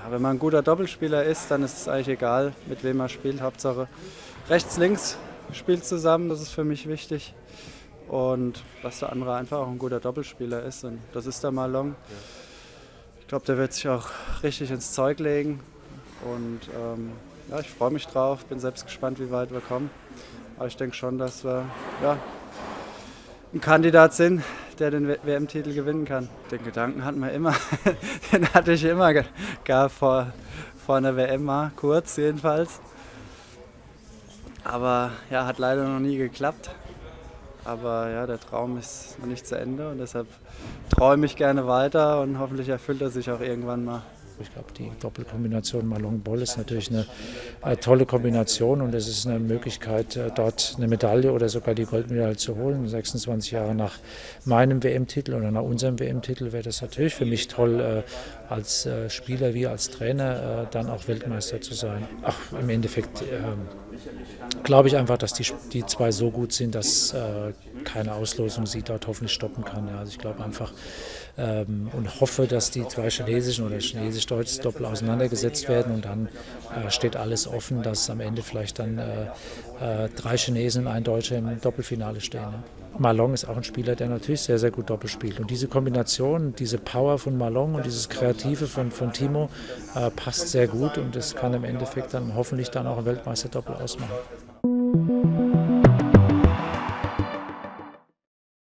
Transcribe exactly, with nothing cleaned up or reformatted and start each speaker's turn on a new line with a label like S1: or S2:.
S1: Ja, wenn man ein guter Doppelspieler ist, dann ist es eigentlich egal, mit wem man spielt. Hauptsache rechts, links spielt zusammen, das ist für mich wichtig. Und dass der andere einfach auch ein guter Doppelspieler ist. Und das ist der Malong. Ich glaube, der wird sich auch richtig ins Zeug legen. Und ähm, ja, ich freue mich drauf, bin selbst gespannt, wie weit wir kommen. Aber ich denke schon, dass wir ja, ein Kandidat sind, der den W M-Titel gewinnen kann. Den Gedanken hatten wir immer, den hatte ich immer gar vor, vor einer W M mal, kurz jedenfalls. Aber ja, hat leider noch nie geklappt. Aber ja, der Traum ist noch nicht zu Ende und deshalb träume ich gerne weiter und hoffentlich erfüllt er sich auch irgendwann mal.
S2: Ich glaube, die Doppelkombination Malong-Boll ist natürlich eine, eine tolle Kombination und es ist eine Möglichkeit, dort eine Medaille oder sogar die Goldmedaille zu holen. sechsundzwanzig Jahre nach meinem W M-Titel oder nach unserem W M-Titel wäre das natürlich für mich toll, als Spieler wie als Trainer dann auch Weltmeister zu sein. Ach, im Endeffekt glaube ich einfach, dass die, die zwei so gut sind, dass äh, keine Auslosung sie dort hoffentlich stoppen kann. Ja. Also ich glaube einfach ähm, und hoffe, dass die zwei chinesischen oder chinesisch-deutsches Doppel auseinandergesetzt werden und dann äh, steht alles offen, dass am Ende vielleicht dann äh, äh, drei Chinesen und ein Deutscher im Doppelfinale stehen. Ja. Malong ist auch ein Spieler, der natürlich sehr, sehr gut Doppel spielt. Und diese Kombination, diese Power von Malong und dieses Kreative von, von Timo äh, passt sehr gut und das kann im Endeffekt dann hoffentlich dann auch ein Weltmeister-Doppel ausmachen.